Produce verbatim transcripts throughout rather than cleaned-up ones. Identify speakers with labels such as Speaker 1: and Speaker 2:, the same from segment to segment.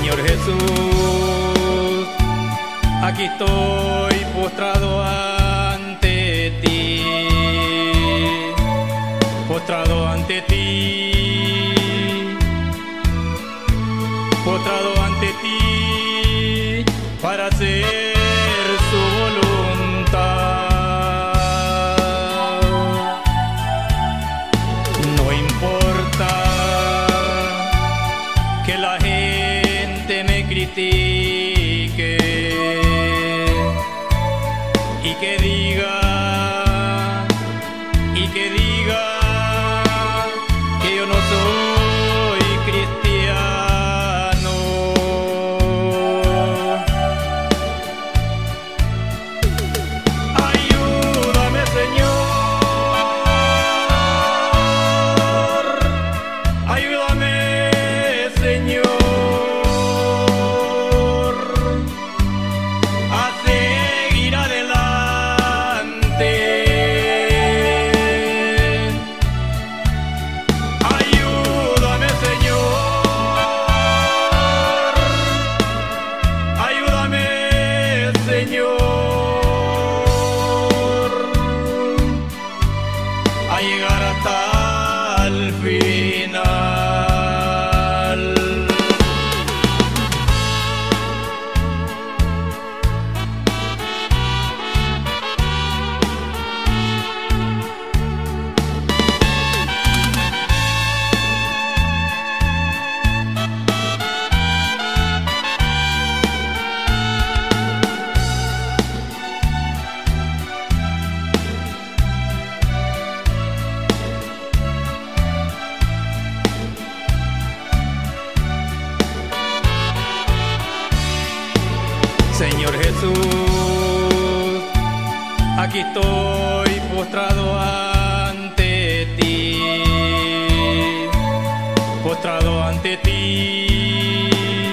Speaker 1: Señor Jesús, aquí estoy postrado ante ti, postrado ante ti, postrado ante ti, para hacer su voluntad. No importa que la gente me critique y que diga, y que diga que yo no soy cristiano. Ayúdame, Señor, ayúdame, Señor, a llegar hasta el final. Señor Jesús, aquí estoy postrado ante ti, postrado ante ti,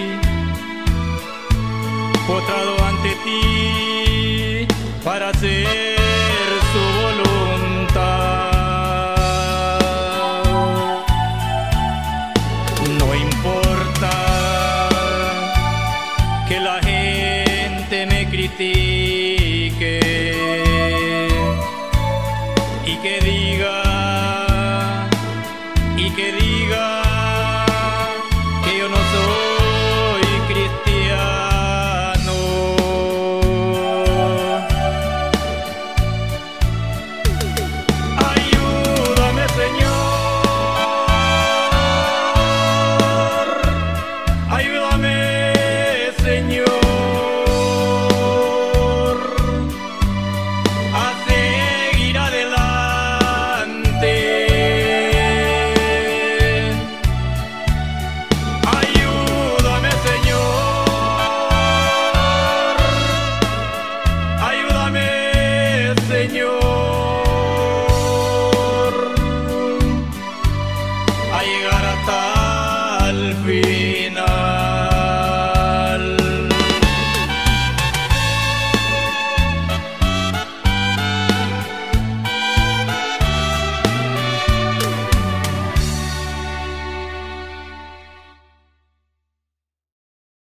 Speaker 1: postrado ante ti, para hacer su voluntad. No importa que la gente me critique y que diga, y que diga que yo no soy cristiano. Ayúdame, Señor, ayúdame, Señor, Señor, a llegar hasta el fin.